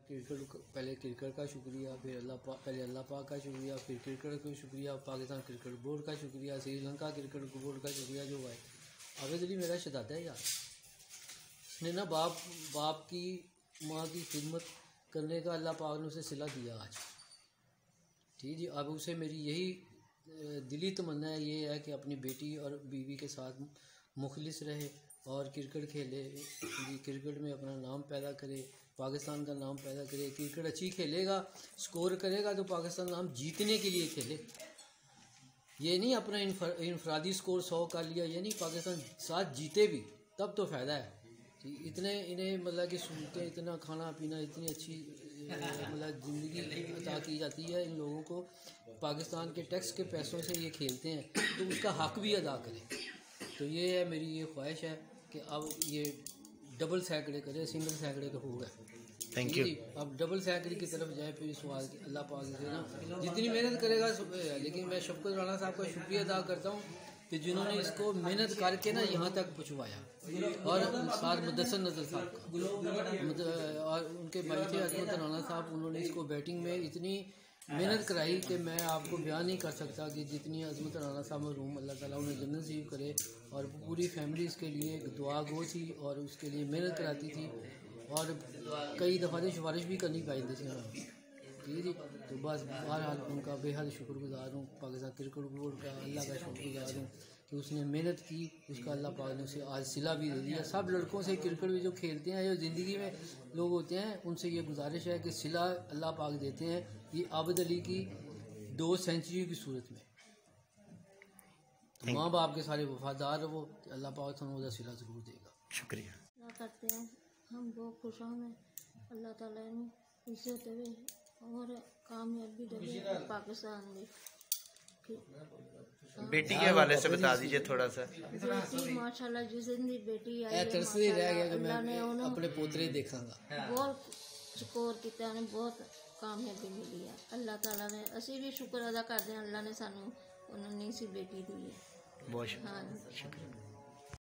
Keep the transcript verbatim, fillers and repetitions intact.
Cricket पहले cricket का शुक्रिया, फिर अल्लाह पाक पहले अल्लाह पाक का शुक्रिया, फिर क्रिकेट का शुक्रिया, पाकिस्तान क्रिकेट बोर्ड का शुक्रिया, श्रीलंका क्रिकेट बोर्ड का शुक्रिया जो भाई आबिद अली मेरा शहजादा है यार। उसने ना बाप बाप की माँ की खिदमत करने का अल्लाह पाक ने उसे सिला दिया आज। ठीक जी, अब उसे मेरी यही दिली तमन्ना है, ये है कि अपनी बेटी और बीवी के साथ मुखलिस रहे और क्रिकेट खेले, क्रिकेट में अपना नाम पैदा करे, पाकिस्तान का नाम पैदा करे। क्रिकेट अच्छी खेलेगा, स्कोर करेगा तो पाकिस्तान नाम जीतने के लिए खेले, ये नहीं अपना इनफरादी स्कोर सौ कर लिया, ये नहीं, पाकिस्तान साथ जीते भी तब तो फ़ायदा है। इतने इन्हें मतलब कि सुनते इतना खाना पीना, इतनी अच्छी मतलब ज़िंदगी अता की जाती है इन लोगों को, पाकिस्तान के टैक्स के पैसों से ये खेलते हैं तो उसका हक़ भी अदा करें। तो ये है मेरी ये ख्वाहिश है कि अब ये डबल सैकड़े करे, सिंगल सैकड़े का हो गए। Thank you. अब डबल सैकड़े की तरफ जाए फिर सवाल की अल्लाह पाक से ना जितनी मेहनत करेगा। लेकिन मैं शफकत राना साहब का शुक्रिया अदा करता हूँ कि जिन्होंने इसको मेहनत करके ना यहाँ तक पहुँचवाया, और साथ मुदस्सर नज़र साहब का और उनके भाई थे अजमत राना साहब, उन्होंने इसको बैटिंग में इतनी मेहनत कराई कि मैं आपको बयान नहीं कर सकता कि जितनी अजमत राना साहब मरहूम अल्लाह ताला उन्हें जन्नत नसीब करे, और पूरी फैमिली इसके लिए दुआ गो थी और उसके लिए मेहनत कराती थी और कई दफ़ा तो सिफारिश भी करनी पाई थी। ठीक जी, तो बस बहरहाल उनका बेहद शुक्रगुजार हूँ, पाकिस्तान क्रिकेट बोर्ड का अल्लाह का शुक्रगुजार हूँ कि उसने मेहनत की, उसका अल्लाह पाक ने उसे आज सिला भी दे दिया। सब लड़कों से क्रिकेट भी जो खेलते हैं, जो ज़िंदगी में लोग होते हैं, उनसे ये गुजारिश है कि सिला अल्लाह पाक देते हैं, ये आबिद अली की दो सेंचुरी की सूरत में। तो माँ बाप के सारे वफादार वो, अल्लाह पाक उनका सिला ज़रूर देगा। शुक्रिया करते हैं, हम बहुत खुश हैं, अल्लाह ताला ने इज्जत देवे और कामयाबी देवे पाकिस्तान में। बेटी के हवाले से बता दीजिए थोड़ा सा। बेटी माशाल्लाह जिंदी बेटी आई है, तरसदी रह गया कि मैं अपने पोतरे देखांगा। बहुत स्कोर किया ने, बहुत कामयाबी मिली है अल्लाह ताला ने। असी भी शुक्र अदा करते हैं, अल्लाह ने सानू उन्होंने सी बेटी दी है। बहुत हाँ शुक्रिया।